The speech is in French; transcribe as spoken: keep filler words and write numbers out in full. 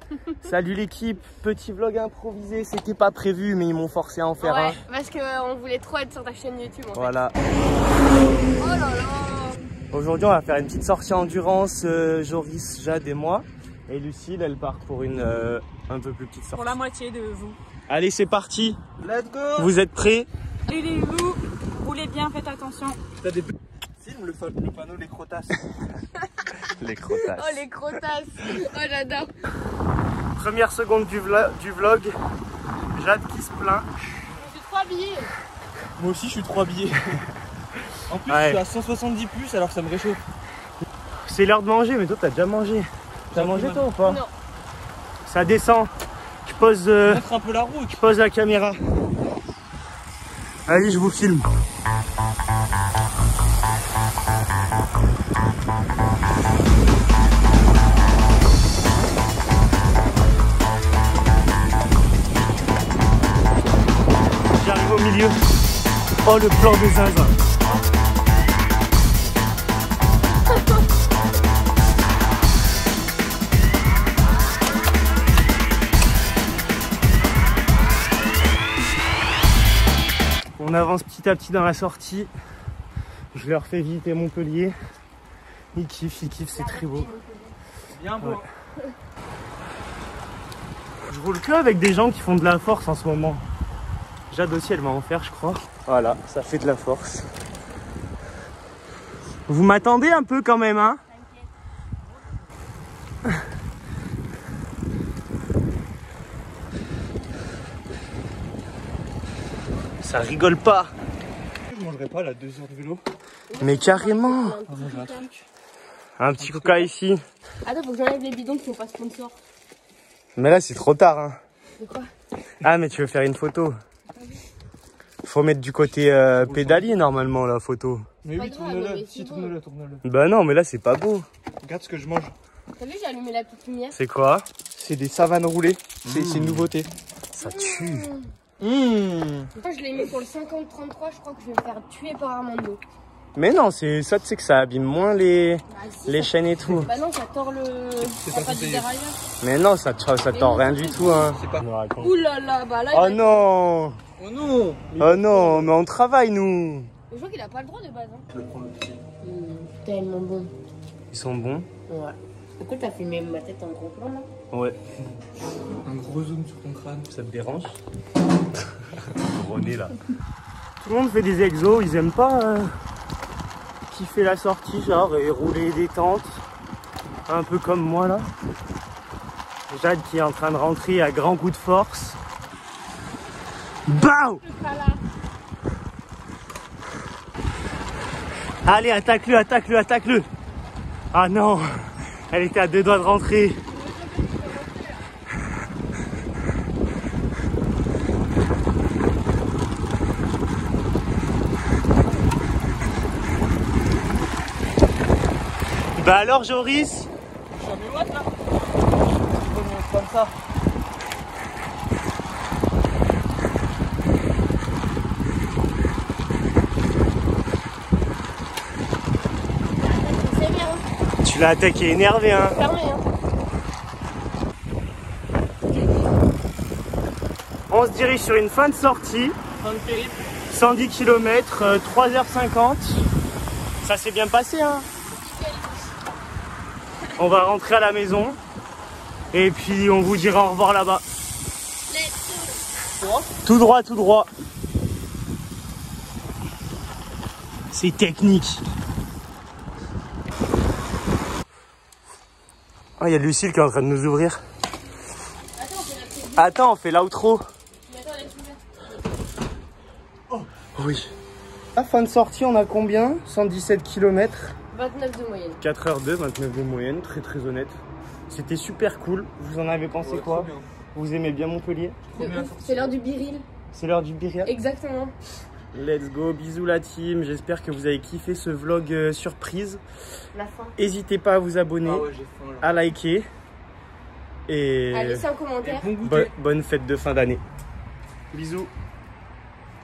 Salut l'équipe, petit vlog improvisé, c'était pas prévu mais ils m'ont forcé à en faire ouais, un. Parce qu'on voulait trop être sur ta chaîne YouTube en Voilà. fait. Oh là là. Aujourd'hui on va faire une petite sortie endurance, euh, Joris, Jade et moi. Et Lucille elle part pour une euh, un peu plus petite sortie. Pour la moitié de vous. Allez c'est parti. Let's go. Vous êtes prêts? Les loups, roulez bien, faites attention. T'as des... Filme le, le panneau les crotasses. Les crotasses. Oh les crotasses. Oh j'adore. Première seconde du, vlog, du vlog, Jade qui se plaint. Je suis trop habillée. Moi aussi je suis trop habillé. En plus Ouais. je suis à cent soixante-dix plus alors ça me réchauffe. C'est l'heure de manger mais toi t'as déjà mangé. T'as mangé toi ou pas? Non. Ça descend. Tu poses, euh, Montre un peu la route. tu poses la caméra. Allez je vous filme. J'arrive au milieu. Oh le plan de zinzin. On avance petit à petit dans la sortie. Je leur fais visiter Montpellier. Ils kiffent, ils kiffent, c'est très beau. Bien beau. Ouais. Je roule que avec des gens qui font de la force en ce moment. Jade aussi, elle va en faire, je crois. Voilà, ça fait de la force. Vous m'attendez un peu quand même, hein? Ça rigole pas. Je mangerai pas là deux heures de vélo. Mais carrément. On va manger un truc. Un petit coca ici. Attends, faut que j'enlève les bidons qui sont pas sponsors. Mais là, c'est trop tard, hein. De quoi? Ah, mais tu veux faire une photo? Faut mettre du côté euh, pédalier normalement la photo. Mais Pas oui, grave, tourne-le. mais Si, c'est tourne-le, tourne-le. Bah non, mais là, c'est pas beau. Regarde ce que je mange. T'as vu, j'ai allumé la petite lumière. C'est quoi? C'est des savanes roulées. C'est Mmh. une nouveauté. Ça tue. Mmh. Moi, je l'ai mis pour le cinquante trente-trois. Je crois que je vais me faire tuer par Armando. Mais non, c'est ça, tu sais que ça abîme moins les, Bah, si, les ça... chaînes et tout. Bah non, ça tord le. c'est Ça pas pas du conseillé. déraillage. Mais non, ça, ça tord rien du tout, hein. C'est pas... Ouh là là, bah là. Oh il va- non! Oh non. Oh non, mais on travaille nous. Je vois qu'il a pas le droit de base. Hein. Je vais prendre le petit. Mmh, tellement bon. Ils sont bons? Ouais. Pourquoi t'as filmé ma tête en gros plan là? Ouais. Un gros zoom sur ton crâne. Ça te dérange? Gros nez là. Tout le monde fait des exos, ils aiment pas euh, kiffer la sortie genre et rouler des tentes. Un peu comme moi là. Jade qui est en train de rentrer à grands coups de force. Bao! Allez, attaque-le, attaque-le, attaque-le! Ah non! Elle était à deux doigts de rentrer. Bah alors Joris? Je suis à mes watts là. Comme ça. C'est bien. Tu l'as attaqué énervé hein. Fermé hein. On se dirige sur une fin de sortie. Fin de périple. cent dix kilomètres, euh, trois heures cinquante. Ça s'est bien passé hein. On va rentrer à la maison. Et puis on vous dira au revoir là-bas. Tout droit, tout droit. C'est technique. Oh, il y a Lucille qui est en train de nous ouvrir. Attends, on fait l'outro. Oh, oui. La fin de sortie, on a combien? cent dix-sept kilomètres. vingt-neuf de moyenne. quatre heures deux, vingt-neuf de moyenne, très très honnête. C'était super cool. Vous en avez pensé Ouais, quoi? trop bien. Vous aimez bien Montpellier? Trop bien. C'est l'heure du biril. C'est l'heure du Birial. Exactement. Let's go, bisous la team. J'espère que vous avez kiffé ce vlog euh, surprise. La fin. N'hésitez pas à vous abonner, Ah ouais, j'ai faim là. à liker. Et Allez, laissez un commentaire. Bon goûter. bo- bonne fête de fin d'année. Bisous.